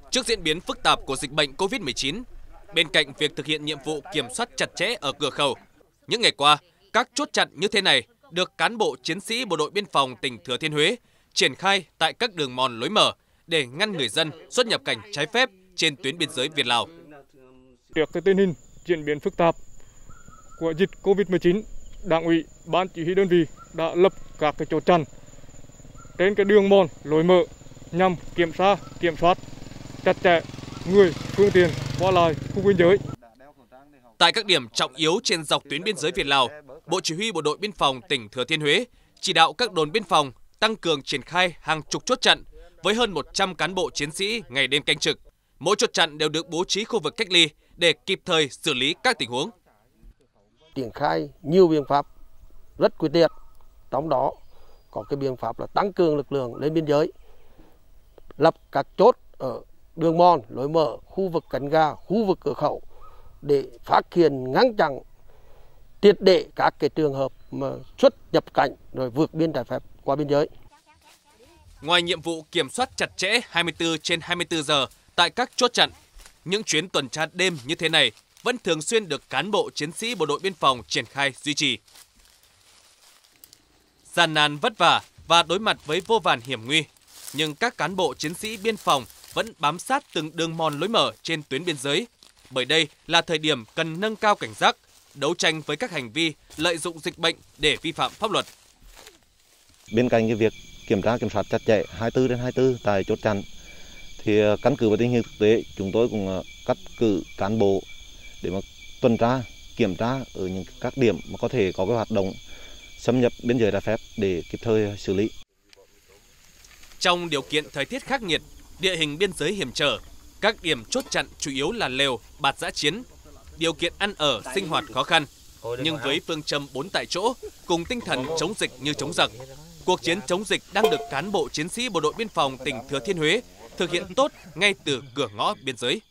Trước diễn biến phức tạp của dịch bệnh COVID-19, bên cạnh việc thực hiện nhiệm vụ kiểm soát chặt chẽ ở cửa khẩu, những ngày qua, các chốt chặn như thế này được cán bộ chiến sĩ Bộ đội Biên phòng tỉnh Thừa Thiên Huế triển khai tại các đường mòn lối mở để ngăn người dân xuất nhập cảnh trái phép trên tuyến biên giới Việt-Lào. Trước tình hình diễn biến phức tạp của dịch COVID-19, Đảng ủy, Ban chỉ huy đơn vị đã lập các chốt chặn trên đường mòn lối mở nhằm kiểm soát chặt chẽ người, phương tiện qua lại khu biên giới. Tại các điểm trọng yếu trên dọc tuyến biên giới Việt-Lào, Bộ Chỉ huy Bộ đội Biên phòng tỉnh Thừa Thiên Huế chỉ đạo các đồn biên phòng tăng cường triển khai hàng chục chốt chặn với hơn 100 cán bộ chiến sĩ ngày đêm canh trực. Mỗi chốt chặn đều được bố trí khu vực cách ly để kịp thời xử lý các tình huống. Triển khai nhiều biện pháp rất quyết liệt, trong đó có cái biện pháp là tăng cường lực lượng lên biên giới, lập các chốt ở đường mòn, lối mở, khu vực cánh gà, khu vực cửa khẩu để phát hiện, ngăn chặn triệt để các cái trường hợp mà xuất nhập cảnh rồi vượt biên trái phép qua biên giới. Ngoài nhiệm vụ kiểm soát chặt chẽ 24/24 giờ tại các chốt chặn, những chuyến tuần tra đêm như thế này vẫn thường xuyên được cán bộ chiến sĩ Bộ đội Biên phòng triển khai duy trì. Gian nan vất vả và đối mặt với vô vàn hiểm nguy, nhưng các cán bộ chiến sĩ biên phòng vẫn bám sát từng đường mòn lối mở trên tuyến biên giới, bởi đây là thời điểm cần nâng cao cảnh giác, đấu tranh với các hành vi lợi dụng dịch bệnh để vi phạm pháp luật. Bên cạnh cái việc kiểm tra kiểm soát chặt chẽ 24/24 tại chốt chặn, thì căn cứ vào tình hình thực tế, chúng tôi cũng cắt cử cán bộ để mà tuần tra, kiểm tra ở những các điểm mà có thể có cái hoạt động xâm nhập biên giới trái phép để kịp thời xử lý. Trong điều kiện thời tiết khắc nghiệt, địa hình biên giới hiểm trở, các điểm chốt chặn chủ yếu là lều, bạt giã chiến, điều kiện ăn ở, sinh hoạt khó khăn. Nhưng với phương châm 4 tại chỗ, cùng tinh thần chống dịch như chống giặc, cuộc chiến chống dịch đang được cán bộ chiến sĩ Bộ đội Biên phòng tỉnh Thừa Thiên Huế thực hiện tốt ngay từ cửa ngõ biên giới.